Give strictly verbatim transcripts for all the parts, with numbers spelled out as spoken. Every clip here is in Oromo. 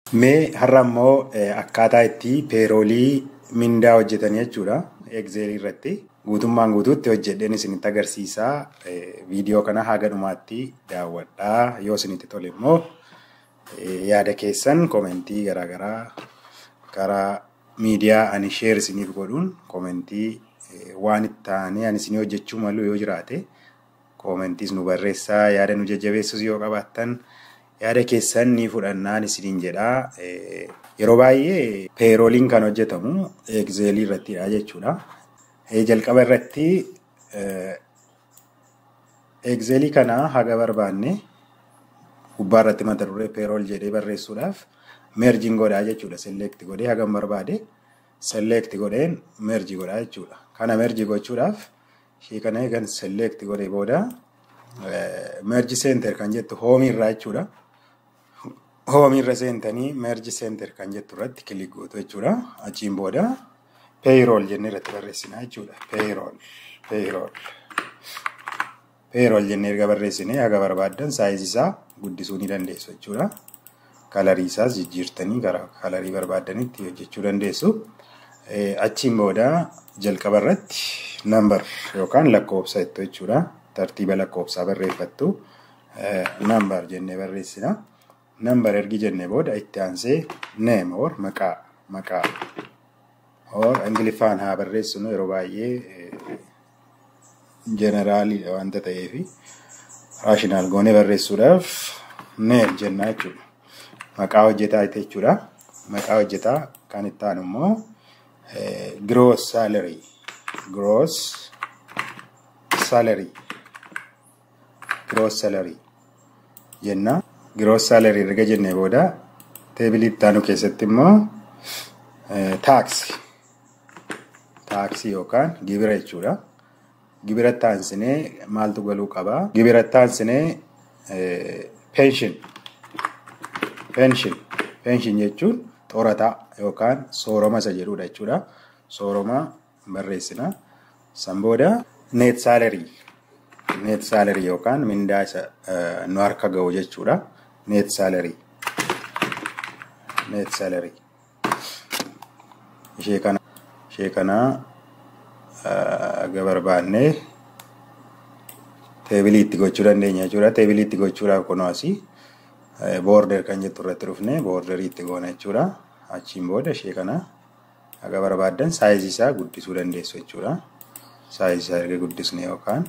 Mee har'a immoo akkaataa itti peeroolii mindaa hojjetanii jechuudha. Excel irratti guutummaan guutuutti hojjedheen isinitti agarsiisaa. Viidiyoo kana haga dhumaatti daawwadhaa. Yoo isinitti tole immoo yaada keessan komentii garaagaraa karaa miidiyaa ani sheer isiniif godhuun komentii waan itti aanee ani isinii hojjechuu malu yoo jiraate komentiis nu barreessaa. Yaada nu jajjabeessus yoo qabaattan yaada keessan ni fudhannaan isiniin jedhaa. Yeroo baay'ee peerooliin kan hojjetamu Excel irrattidha jechuudha. Jalqaba irratti Excel kana haga barbaanne gubbaa irratti mata duree peerool jedhee barreessuudhaaf merging godhaa jechuudha. Select godhee hagam barbaade select godheen merge godhaa jechuudha. Kana merge gochuudhaaf ishee kana eegan select godhee booda merge center kan jettu home irraa jechuudha. Home irra seentanii merge center kan jettu irratti kilik gootu jechuudha. Achiin booda payroll jennee irratti barreessinaa jechuudha. Payroll payroll payroll jennee erga barreessinee haga barbaaddan saayiz isaa guddisuu ni dandeessu jechuudha. Kalarii isaas jijjiirtanii gara kalarii barbaaddanitti hojjechuu dandeessu. Achiin booda jalqaba irratti number yookaan lakkoofsa jettu jechuudha. Tartiiba lakkoofsaa barreeffattu number jennee barreessina. Number ergi jennee booda itti aansee name or maqaa maqaa or ingiliffaan haa barreessinu yeroo baay'ee generaalii wanta ta'eefi raashinaal goonee barreessuudhaaf name jennaa jechuudha. Maqaa hojjetaa jechuudha. Maqaa hojjetaa kan itti aanu immoo gross salary gross salary gross salary jenna. Gross salary erga jennee booda teebilii itti aanu keessatti immoo tax tax yookaan gibira jechuudha. Gibira taansinee maaltu galuu qaba? Gibira taansinee pension pension pension jechuun xoorataa yookaan sooroma isa jedhudha jechuudha. Sooroma barreessina. San booda net salary net salary yookaan mindaa isa nu harka ga'u jechuudha. Net salary net salary ishee kana ishee kana gabarbaanne teebilii itti gochuu dandeenya jechuudha. Teebilii itti gochuudhaaf kunoo asii border kan jettu irratti dhufne borderii itti goona jechuudha. Achiin booda ishee kana haga barbaaddan saayiz isaa guddisuu dandeessu jechuudha. Saayiz isaa erga guddisne yookaan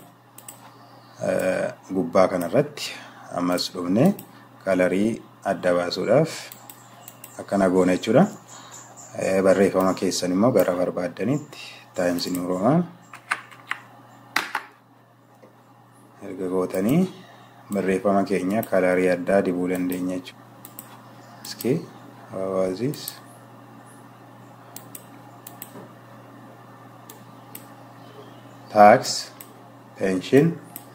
gubbaa kanarratti ammas dhufne kalarii adda baasuudhaaf akkana goona jechuudha. Barreeffama keessan immoo gara barbaaddanitti times new roman erga gootanii barreeffama keenya kalarii addaa dibuu dandeenya jechuudha. Iski how was this? Tax, pension.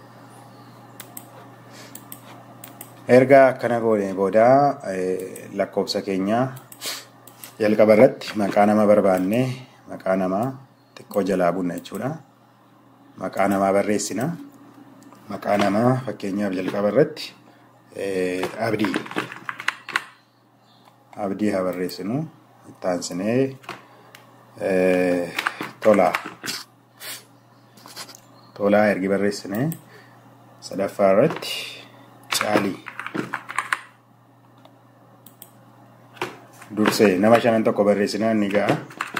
Erga akkana goone booda lakkoofsa keenya jalqaba irratti maqaa nama barbaanne maqaa namaa xiqqoo jalaa bunna jechuudha. Maqaa namaa barreessina. Maqaa namaa fakkeenyaaf jalqaba irratti abdii abdii haa barreessinu. Itti aansinee tolaa tolaa ergi barreessinee sadaffaa irratti caalii dursee nama shanan tokko barreessinaa ni ga'a.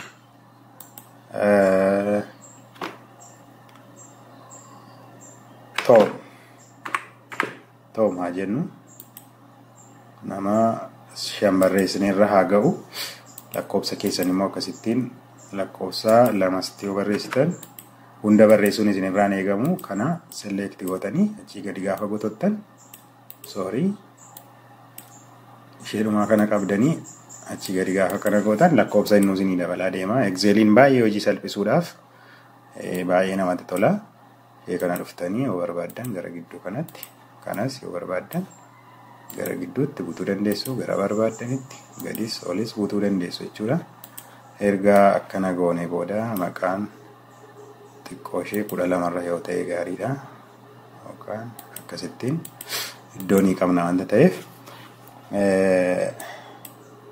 Tom Tom haa jennu nama shan barreessinee irra haa ga'u. Lakkoofsa keessan immoo akkasittiin lakkoofsa lamasti yoo barreessitan hunda barreessuun isin irraan eegamu. Kana select gootanii achii gadi gaafa gotottan sorry isheedhumaa kana qabdanii achii gadi gaafa kana gootan lakkoofsa inni isinii dabalaa deema. Exceliin baay'ee hojii salphisuudhaaf baay'ee namatti tola. Ishee kana dhuftanii yoo barbaaddan gara gidduu kanatti kanas yoo barbaaddan gara gidduutti butuu dandeessu. Gara barbaaddanitti gadis olis butuu dandeessu jechuudha. Erga akkana goone booda maqaan xiqqoo ishee kudha lamarra yoo ta'e gaariidha. Yookaan akkasittiin iddoo ni qabna wanta ta'eef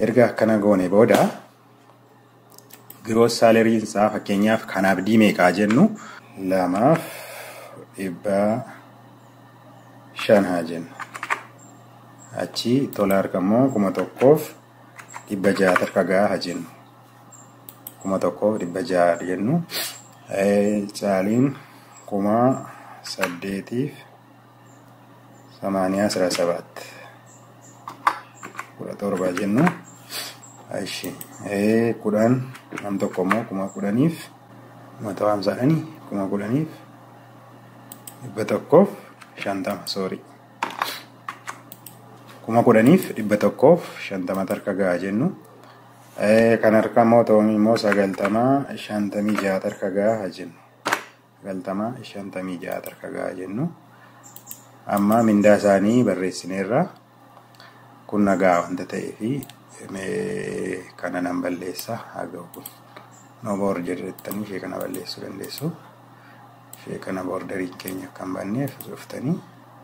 erga akkana goone booda gross salary isaa fakkeenyaaf kan abdii meeqaa jennu lamaaf dhibba shan haa jennu. Achi tola argamoo kuma tokkoof dhibba jaha tarka gahaa haa jennu. Kuma tokkoof dhibba jaha jennu. Caaliin kuma saddeetiif samaaniyaa asira sabaat kudha torba jennu. Ashi kudhan nam tokko immoo kuma kudhaniif kuma ta'u hamsaadhanii kuma kudhaniif dhibba tokkoof shantama sorry kuma kudhaniif dhibba tokkoof shantama tarka gahaa jennu. Kan harka immoo ta'u immoo sagaltamaa shantamii jaha tarka gahaa jennu. Sagaltamaa shantamii jaha tarka gahaa jennu. Amma mindaa isaanii barreessineerra kun nagaa wanta ta'eefi kana nan balleessa haga kun no border jettanii ishee kana balleessuu dandeessu. Ishee kana borderii keenya kan banneef dhuftanii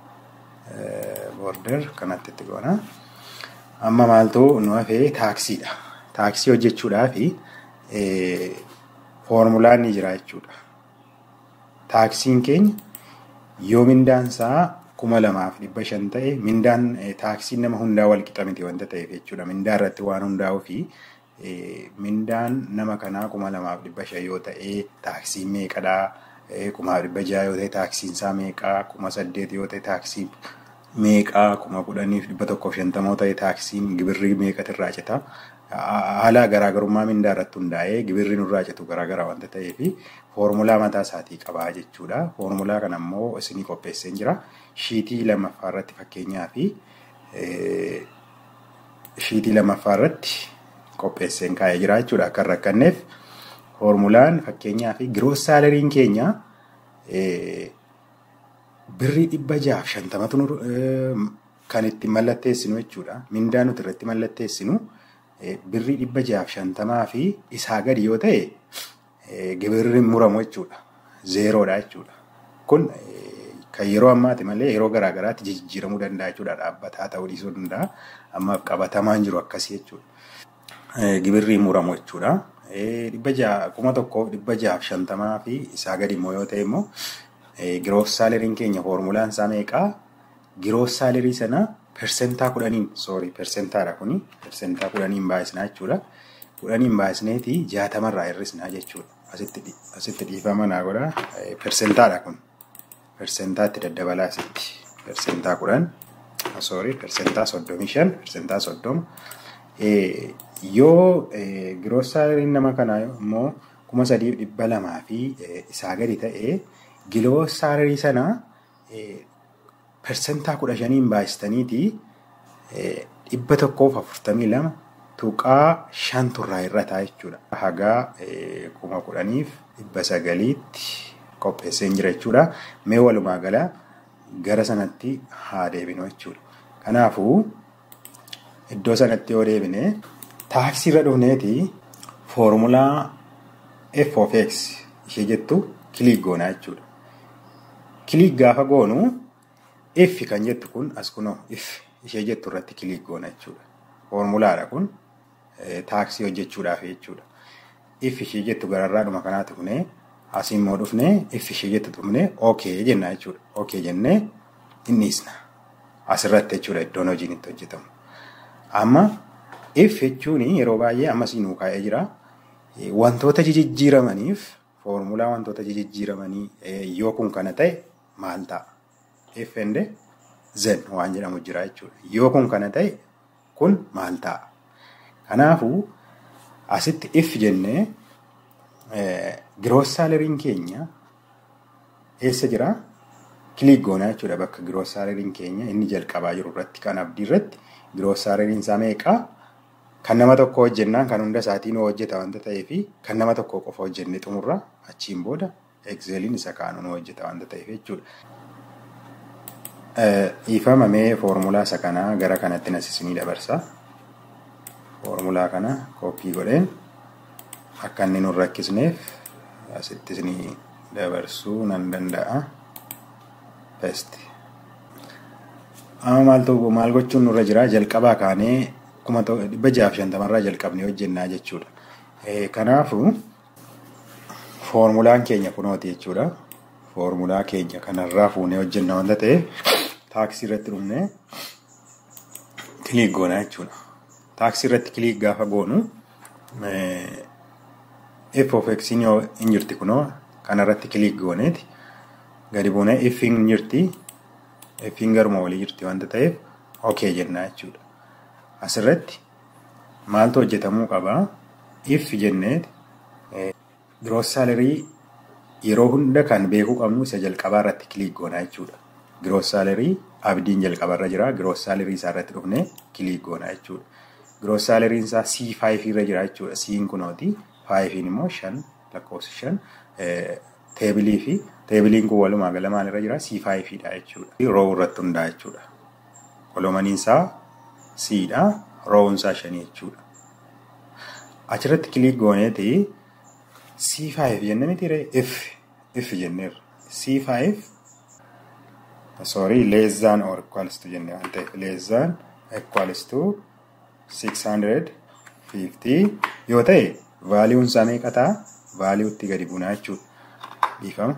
border kanatti itti goona. Amma maaltu nu hafee taaksiidha. Taaksii hojjechuudhaaf foormulaan ni jira jechuudha. Taaksiin keenya yoo mindaan isaa kuma lamaaf dhibba shan ta'e mindaan taaksiin nama hundaa wal qixa miti wanta ta'eef jechuudha. Mindaa irratti waan hundaa'uu fi mindaan nama kanaa kuma lamaaf dhibba shan yoo ta'e taaksiin meeqadhaa? Kuma dhibba jaha yoo ta'e taaksiin isaa meeqaa? Kuma saddeet yoo ta'e taaksiin meeqaa? Kuma kudhaniif dhibba tokkoof shantamoo ta'e taaksiin gibirri meeqatu irraa cita? Haala garaagarummaa mindaa irratti hundaa'ee gibirri nurraa citu garaagaraa wanta ta'eef foormulaa mataa isaatii qabaa jechuudha. Foormulaa kana immoo isinii qopheessee jira. Shiitii lammaffaa irratti fakkeenyaa fi shiitii lammaffaa irratti qopheesseen kaa'ee jira jechuudha. Akka hin rakkanneef foormulaan fakkeenyaa fi gross salariin keenya birrii dhibba jahaaf shantamatu kan itti mallatteessinu jechuudha. Mindaa nuti irratti mallatteessinu birrii dhibba jahaaf shantamaa fi isaa gadi yoo ta'e gibirri muramu jechuudha. Zeeroodha jechuudha. Kun kan yeroo ammaati malee yeroo garaagaraatti jijjiiramuu danda'a jechuudha. Dhaabbataa ta'uu dhiisuu danda'a. Ammaaf qabatamaan jiru akkasii jechuudha. Gibirri muramu jechuudha. Dhibba jaha kuma tokkoof dhibba jahaaf shantamaa fi isaa gadi immoo yoo ta'e immoo gross salariin keenya foormulaan isaa meeqaa? Gross salarii sana persentaa kudhaniin sorry persentaadha kuni persentaa kudhaniin baay'isnaa jechuudha. Kudhaniin baay'isneeti jaatamarraa hir'isnaa jechuudha. Asitti asitti dhiifama naa godha persentaadha kun. Persentaatti daddabalaa asitti persentaa kudhan sorry persentaa soddomii shan persentaa soddoma. Yoo gross salariin nama kanaa immoo kuma sadiif dhibba lamaa fi isaa gadi ta'e gross salarii sana persentaa kudha shaniin baay'istaniiti dhibba tokkoof afurtamii lama tuqaa shan turraa hir'ataa jechuudha. Hagaa kuma kudhaniif dhibba sagaliitti qopheesseen jira jechuudha. Mee walumaa gala gara sanatti haa deebinu jechuudha. Kanaafuu iddoo sanatti yoo deebine taaksii irra dhufneeti foormulaa f of x ishee jettu kiliik goonaa jechuudha. Kiliik gaafa goonu if kan jettu kun as kunoo if ishee jettu irratti kiliik goona jechuudha. Foormulaadha kun taaksii hojjechuudhaaf jechuudha. If ishee jettu gararraadhuma kanaatti kunee asiin immoo dhufnee if ishee jettu dhufnee okay jennaa jechuudha. Okay jennee inni dhiisna asirratti jechuudha iddoon hojiin itti hojjetamu. Amma if jechuun yeroo baay'ee ammas nuu kaa'ee jira. Wantoota jijjiiramaniif foormulaa wantoota jijjiiramanii yoo kun kana ta'e maal ta'a? If and then waan jedhamu jira jechuudha. Yoo kun kana ta'e kun maal ta'a? Kanaafuu asitti if jennee gross salariin keenya eessa jira? Kiliik goonaa jechuudha bakka gross salariin keenya inni jalqabaa jiru irratti kan abdii irratti gross salariin isaa meeqaa? Kan nama tokko hojjennaan kan hunda isaatiin hojjeta wanta ta'eef kan nama tokko qofa hojjennee xumurra achiin booda Excelin isa kaanuu hojjeta wanta ta'eef jechuudha. Ifamamee foormulaa isa kanaa gara kanatti nasisinii dabarsa. Foormulaa kana koppii godheen akka inni nu rakkisneef asitti isinii dabarsuu nan danda'a. Paste. Amma maaltu maal gochuun nurra jira jalqabaa kaanee kuma dhibba jaha fi shantamarraa jalqabnee hojjennaa jechuudha. Kanaafuu foormulaan keenya kunooti jechuudha. Foormulaa keenya kanarraa fuunee hojjenna wanta ta'eef taaksii irratti dhufnee kiliik goona jechuudha. Taaksii irratti kiliik gaafa goonu f of x yoo hin jirti kunoo kanarratti kiliik gooneeti gadi buunee if hin jirti f hin garuma walii jirti wanta ta'eef okay jennaa jechuudha. Asirratti maaltu hojjetamuu qabaa? If jenneeti gross salary yeroo hunda kan beekuu qabnu isa jalqabaa irratti kiliik goona jechuudha. Gross salary abdiin jalqabarra jira. Gross salary isaa irratti dhufnee kiliik goona jechuudha. Gross salary isaa C five irra jira jechuudha. C'n kunooti. five immoo shan lakkoofsa shan teebilii fi teebiliin kun walumaa gala maalirra jira? C five dha jechuudha. Row irratti hundaa jechuudha. Kolomaniin isaa C dha. Row isaa shanii jechuudha. Achirratti kiliik gooneeti C five jenne miti re F F jenneerra. C five sorry less than or equals to jenne waan ta'eef less than equals to six hundred fifty yoo ta'e vaaliuun isaa meeqa ta'a? Vaaliuutti gadi buunaa jechuudha. Dhiifama.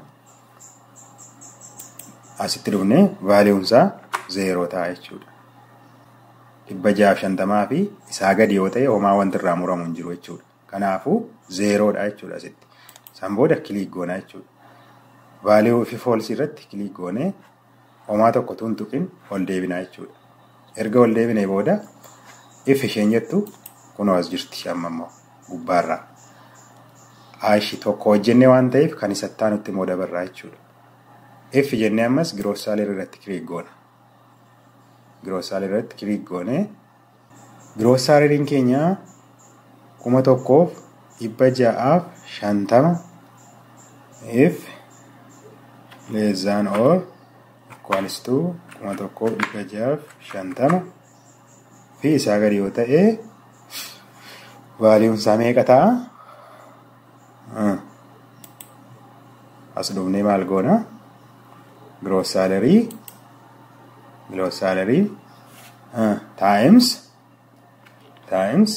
Asitti dhufnee vaaliuun isaa zeeroo ta'a jechuudha. Dhibba jaha fi shantamaa fi isaa gadi yoo ta'e homaa wanti irraa muramu hin jiru jechuudha. Kanaafuu zeeroodha jechuudha asitti. San booda kiliik goona jechuudha. Vaaliuu fi foolsii irratti kiliik goonee homaa tokko tun tuqin ol deebinaa jechuudha. Erga ol deebinee booda if isheen jettu kunoo as jirti amma immoo gubbaarraa. Ayishi tokko hojjennee waan ta'eef kan isattaa nutti immoo dabarraa jechuudha. If jennee ammas gross salary irratti kiliik goona. Gross salary irratti kiliik goonee gross salary'n keenya kuma tokkoof dhibba jahaaf shantama if less than or equals to kuma tokkoof dhibba jahaaf shantama fi isaa gadi yoo ta'e vaaliuun isaa meeqa ta'a? As dhufnee maal goona? Gross salary gross salary uh, times times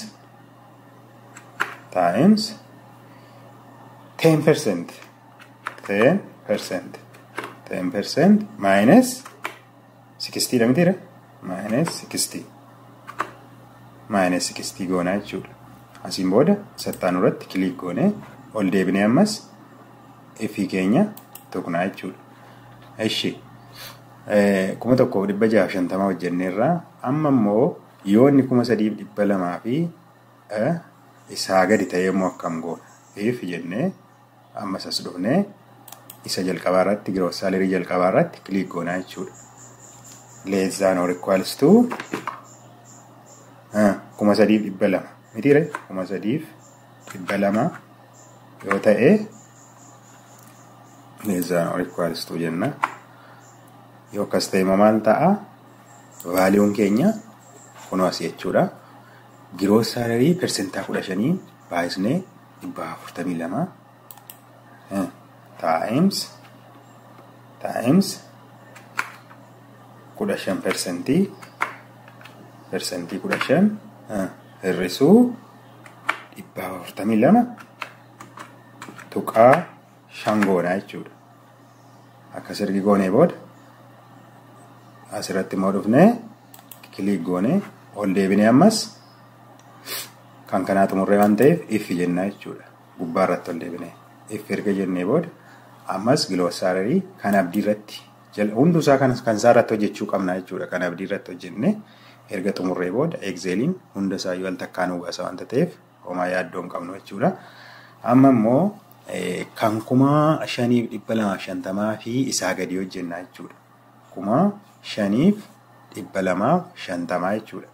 times ten percent ten percent ten percent minus sixty dha mitiire minus sixty minus sixty goona jechuudha. Asiin booda sattaan irratti kiliik goone ol deebinee ammas ifii keenya tuqnaa jechuudha. Eshi kuma tokkoof dhibba jaha fi shantama hojjenneerraa amma immoo yoo inni kuma sadiif dhibba lamaa fi isaa gadi ta'ee immoo akkam goona? If jennee ammas as dhufnee isa jalqabaa irratti gross salary jalqabaa irratti kiliik goonaa jechuudha. Less than or equals to kuma sadiif dhibba lama mitiire kuma sadiif dhibba lama yoo ta'e less than or equals to jenna. Yoo akkas ta'e maal ta'a? Vaaliuun keenya kunoo as jechuudha. Gross salary persentaa kudha shanii baay'isnee dhibba afurtamii lama times times kudha shan persentii persentii kudha shan hir'isuu dhibba afurtamii lama tuqaa shan goonaa jechuudha. Akkas ergi goonee booda asirratti immoo dhufnee kiliik goonee ol deebinee ammas kan kanaa xumurree waan ta'eef if jennaa jechuudha. Gubbaa irratti ol deebinee if erga jennee booda ammas gross salary kan abdii irratti hundusaa kan isaa irratti hojjechuu qabna jechuudha. Kan abdii irratti hojjennee erga xumurree booda Excelin hunda isaa yoo takkaan hubasa waan ta'eef homaa yaaddoo hin qabnu jechuudha. Amma immoo kan kuma shaniif dhibba lamaaf shantamaa fi isaa gadi hojjennaa jechuudha. Kuma shaniif dhibba lamaaf shantamaa jechuudha.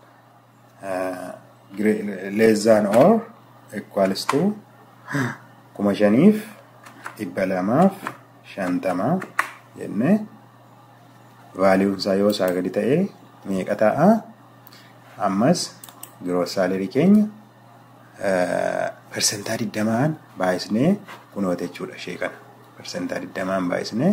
Less than or equals to kuma shaniif dhibba lamaaf shantamaa jennee vaaliuun isaa yoo isaa gadi ta'e meeqa ta'a? Ammas gross salary keenya persentaa digdamaan baay'isnee kunoota jechuudha. Ishee kana persentaa digdamaan baay'isnee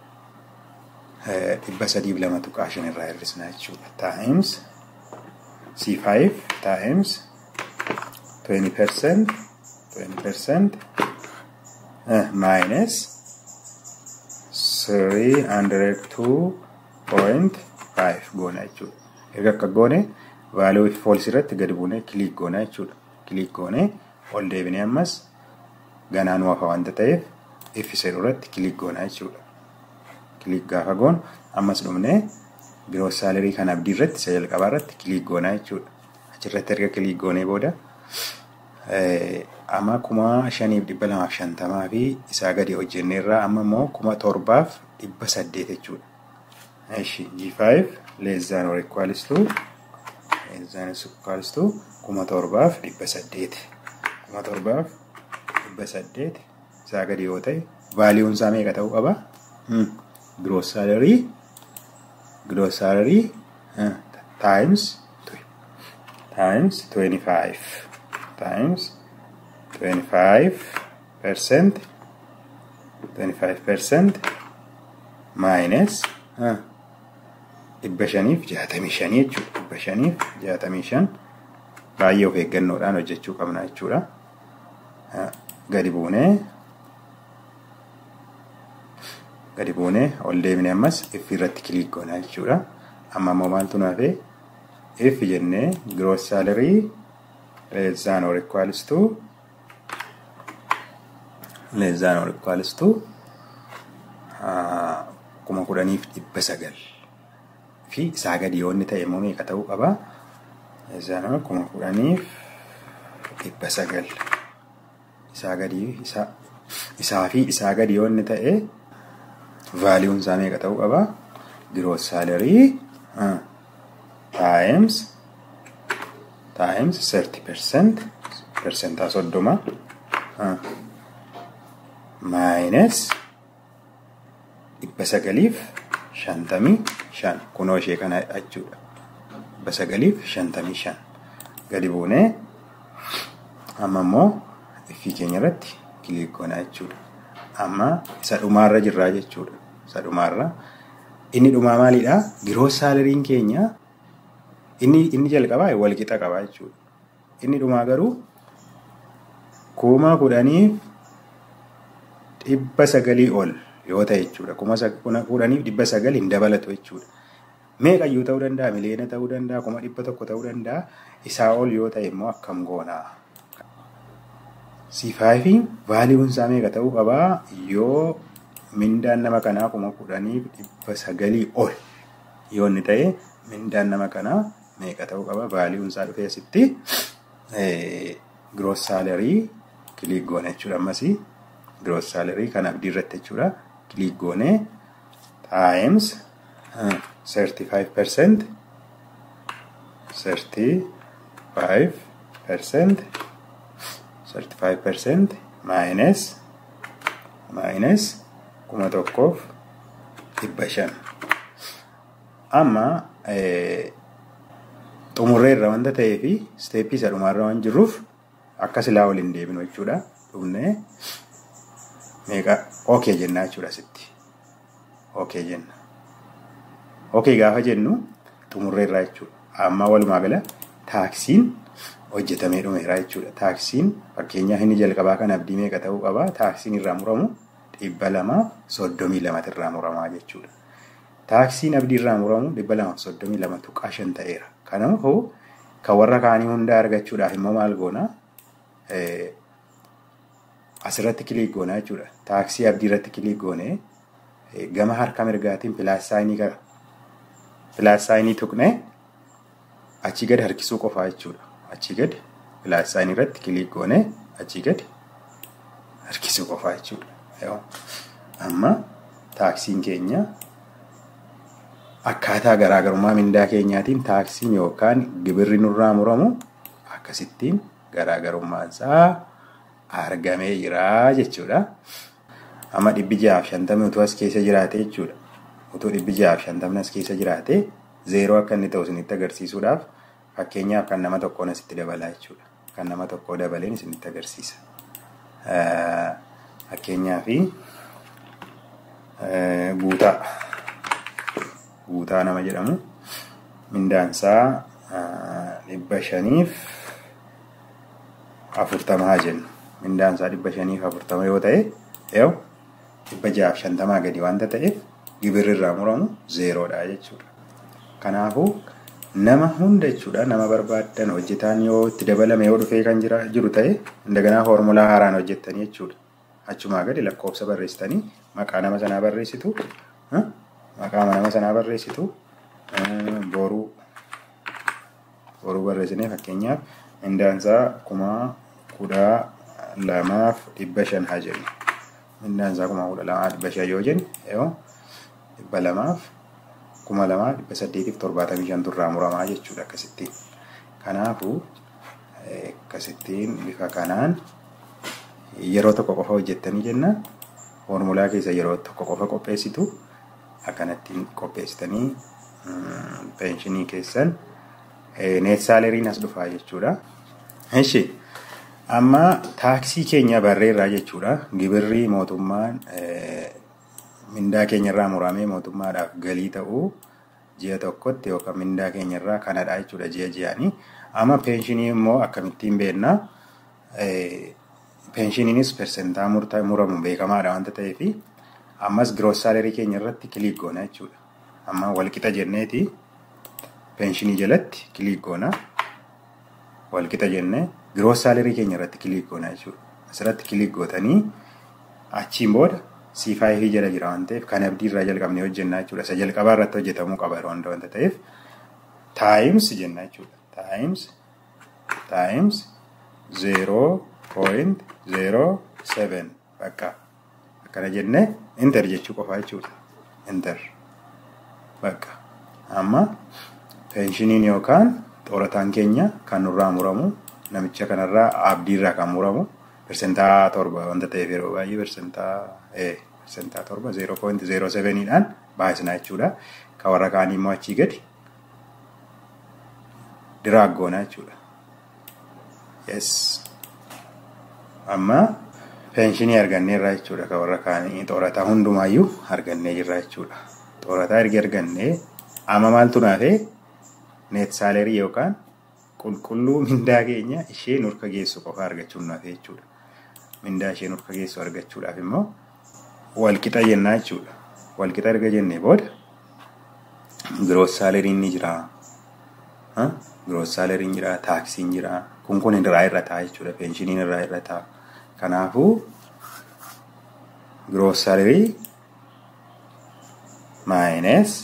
dhibba sadiif lama tuqaa shan irraa hir'isnaa jechuudha. Times C five times twenty percent twenty percent uh, minus three hundred two point five goona jechuudha. Erga akka goone value false irratti gad buune click goona jechuudha. Click goone ol deebinee ammas ganaan wafa wanta ta'eef if zero irratti click goona jechuudha. Click gaafa goon ammas dhumne gross salary kan abdii irratti isa jalqabaa irratti click goona jechuudha. Achirratti erga click goonee booda amma kuma shaniif dhibba lamaaf shantamaa fi isaa gadi hojjenne irraa amma immoo kuma torbaaf dhibba saddeet jechuudha. Eshi G five less than or equals to less than or equals to kuma torbaaf dhibba saddeet kuma torbaaf dhibba saddeet isaa gadi yoo ta'e value isaa meeqa ta'uu qaba? Hmm. Gross salary gross salary uh, times times twenty-five times twenty-five percent twenty-five percent minus uh, dhibba shaniif jaatamii shanii jechuudha. Dhibba shaniif jaatamii shan baay'ee of eeggannoodhaan hojjechuu qabna jechuudha. Uh, gadi buunee gadi buunee ol deemnee ammas if irratti click goona jechuudha. Amma immoo maaltu naafee if jennee gross salary less than or equals to less than or equals to kuma kudhaniif dhibba sagal fi isaa gadi yoo inni ta'e immoo meeqa ta'uu qaba? Less than or kuma kudhaniif dhibba sagal isaa gadi isaa isaa fi isaa gadi yoo inni ta'e value isaa meeqa ta'uu qaba? Gross salary uh, times times thirty percent percent soddoma uh, minus dhibba sagaliif shantamii shan kunoo ishee kana jechuudha. Dhibba sagaliif shantamii shan gadi buunee amma immoo ifii keenya irratti click goona jechuudha. Amma isa dhumaarra jirraa jechuudha. Isa dhumaarra inni dhumaa maalidha? Gross salary keenya inni inni jalqabaa wal qixa qaba jechuudha. Inni dhumaa garuu kuma kudhaniif dhibba sagalii ol yoo ta'e jechuudha. Kuma kudhaniif dhibba sagal hin dabalatu jechuudha. Meeqa iyyuu ta'uu danda'a, miliyoona ta'uu danda'a, kuma dhibba tokko ta'uu danda'a. Isaa ol yoo ta'e immoo akkam goona? C five value isaa meeqa ta'uu qaba? Yoo mindaan nama kanaa kuma kudhaniif dhibba sagalii ol yoo inni ta'e mindaan nama kanaa meeqa ta'uu qaba? Value isaa dhufee asitti gross salary click goone jechuudha. Ammasii gross salary kan abdii irratti jechuudha. Click goone times uh, thirty-five percent thirty-five percent thirty-five percent minus minus kuma tokkoof dhibba shan. Amma xumurree irra wanta ta'ee fi steepii isa dhumaarra waan jirruuf akka silaa waliin deebinu jechuudha. Dhumnee meeqa okay jenna jechuudha asitti. Okay jenna. Okay gaafa jennu xumurree irraa jechuudha. Amma walumaa gala taaksiin hojjetamee dhumeera jechuudha. Taaksiin fakkeenyaaf inni jalqabaa kan abdii meeqa ta'uu qaba? Taaksiin irraa muramu dhibba lamaaf soddomii lamatti irraa muramaa jechuudha. Taaksiin abdii irraa muramu dhibba lamaaf soddomii lama tuqaa shan ta'eera. Kanaafuu kan warra kaanii hundaa argachuudhaaf immoo maal goona? Asirratti click goona jechuudha. Taaksii abdii irratti click goone gama harka mirgaatiin pilaas saayinii gara pilaas saayinii tuqne achi gad harkisuu qofaa jechuudha. Achi gad pilaas saayinii irratti click goone achi gad harkisuu qofaa jechuudha. Amma taaksiin keenya akkaataa garaagarummaa mindaa keenyaatiin taaksiin yookaan gibirri nurraa muramu akkasittiin garaagarummaan isaa argamee jira jechuudha. Amma dhibbi jahaaf shantamni utuu as keessa jiraate jechuudha. Utuu dhibbi jahaaf shantamni as keessa jiraate zeeroo akka inni ta'u isinitti agarsiisuudhaaf fakkeenyaaf kan nama tokkoon asitti dabalaa jechuudha. Kan nama tokkoo dabaleen isinitti agarsiisa. Fakkeenyaaf guutaa guutaa nama jedhamu mindaansaa dhibba shaniif afurtama haa jennu. Mindaan isaa dhibba shaniif afurtama yoo ta'e yoo dhibba jahaaf shantamaa gadi waanta ta'eef gibirri irraa muramu zeeroodha jechuudha. Kanaafuu nama hunda jechuudha nama barbaadan hojjetaan yoo itti dabalame yoo dhufee kan jiru ta'e indaganaa foormulaa haaraan hojjettanii jechuudha. Achumaa gadi lakkoofsa barreessitanii maqaa nama sanaa barreessitu maqaa nama sanaa barreessitu boruu boruu barreessinee fakkeenyaaf mindaan isaa kuma kudha lamaaf dhibba shan haa jennu. Mindaan isaa kuma kudha lamaaf dhibba shan yoo jennu yoo dhibba lamaaf kuma lamaa dhibba saddeetiif torbaatamii shan turraa muramaa jechuudha akkasittiin. Kanaafuu akkasittiin bifa kanaan yeroo tokko qofa hojjettanii jennaan foormulaa keessa yeroo tokko qofa qopheessitu akkanattiin qopheessitanii penshinii keessan net saalariin as dhufaa jechuudha. Eshi amma taaksii keenya barreerraa jechuudha. Gibirri mootummaan mindaa keenyarraa muramee mootummaadhaaf galii ta'uu ji'a tokkotti yookaan mindaa keenyarraa kanadha jechuudha ji'a ji'aanii. Amma penshinii immoo akkamittiin beekna? Penshiniinis persentaa muramu beekamaadha waanta ta'eef ammas gross salary keenya irratti kilik goona jechuudha. Amma walqixa jenneeti penshinii jalatti kilik goona. Walqixa jennee gross salary keenya irratti kilik goona jechuudha. Asirratti kilik gootanii achiin booda C five jala jira waan ta'eef kan abdii irraa jalqabnee hojjennaa jechuudha. Isa jalqabaa irratti hojjetamuu qaba yeroo hunda waanta ta'eef times jenna jechuudha. Times times zero point zero seven bakka akkana jennee enter jechuu qofa jechuudha. Enter bakka amma penshiniin yookaan xoorataan keenya kan nurraa muramu namicha kanarraa abdii irraa kan muramu persentaa torba waanta ta'eef yeroo baay'ee persentaa eh persentaa torba zero point zero seven dhaan baay'isna jechuudha. Kan warra kaanii immoo achii gadi diraaggoona jechuudha. Yes. Amma penshinii argannee irraa jechuudha. Kan warra kaanii xoorataa hundumaayyuu argannee jirra jechuudha. Xoorataa erga argannee amma maaltu naafee net salary yookaan qulqulluu mindaa keenya ishee nurka geessu qofa argachuun naafee jechuudha. Mindaa ishee nurka geessu argachuudhaaf immoo walqixa jennaa jechuudha. Walqixa erga jennee booda gross salary ni jira. Gross salary ni jira, taaksiin jira. Kun kun irraa irra ta'a jechuudha. Penshiniin irraa irra ta'a. Kanaafuu gross salary minus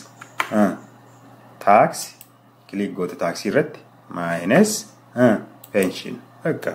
tax kilik goota taaksii irratti minus pension bakka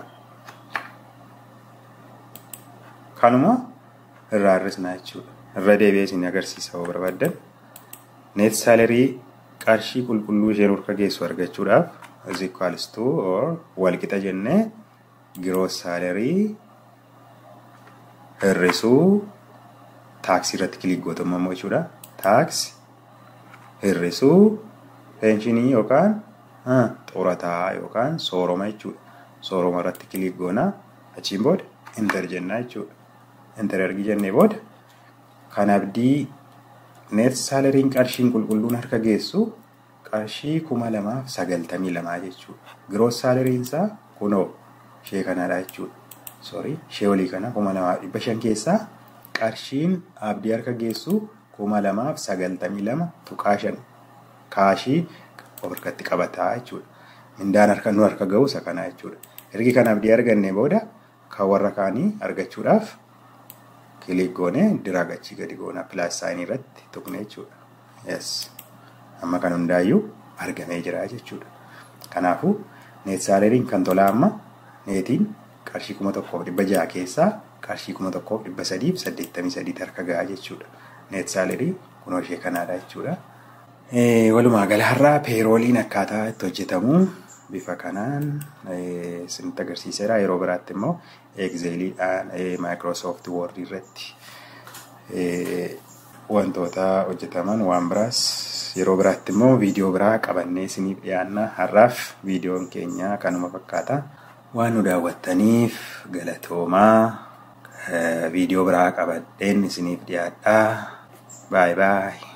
kanuma irraa hir'isna jechuudha. Irra deebi'ee isin agarsiisa yoo barbaadan net salary qarshii qulqulluu ishee nurka geessu argachuudhaaf is equals to or walqixa jennee gross salary hir'isuu taaksii irratti kilik gootummaa immoo jechuudha. Taaks hir'isuu penshinii yookaan xoorataa yookaan sooroma jechuudha. Sooroma irratti kilik goona achiin booda enter jennaa jechuudha. Enter ergi jennee booda kan abdii net salary'n qarshiin qulqulluun harka geessu qarshii kuma lamaaf sagaltamii lamaa jechuudha. Gross salary'n isaa kunoo ishee kanadha jechuudha. Sorry, ishee olii kana kuma lamaaf dhibba shan keessaa qarshiin abdii harka geessu kuma lamaaf sagaltamii lama tuqaa shan kaashii of harkatti qabataa jechuudha. Mindaan harka nu harka ga'u isa kana jechuudha. Ergi kan abdii arganne booda kan warra kaanii argachuudhaaf kilik goone diraagachii gadi goona plus sign irratti tuqne jechuudha. Yes. Amma kan hundaayyuu argamee jira jechuudha. Kanaafuu net salary'n kan tolaa amma neetiin qarshii kuma tokkoof dhibba jaha keessaa qarshii kuma tokkoof dhibba sadiif saddeettamii sadii harka gahaa jechuudha. Net salary kunoo ishee kanaadha jechuudha. Walumaa gala har'aa peerooliin akkaataa itti hojjetamu bifa kanaan isinitti agarsiiseera. Yeroo biraatti immoo Excelidhaan Microsoft Word irratti wantoota hojjetaman waan biraas yeroo biraatti immoo viidiyoo biraa qabannee isiniif dhiyaanna. Har'aaf viidiyoon keenya kanuma fakkaata. Waan nu daawwattaniif galatoomaa. Viidiyoo biraa qabadheen isiniif dhiyaadhaa. Bye bye.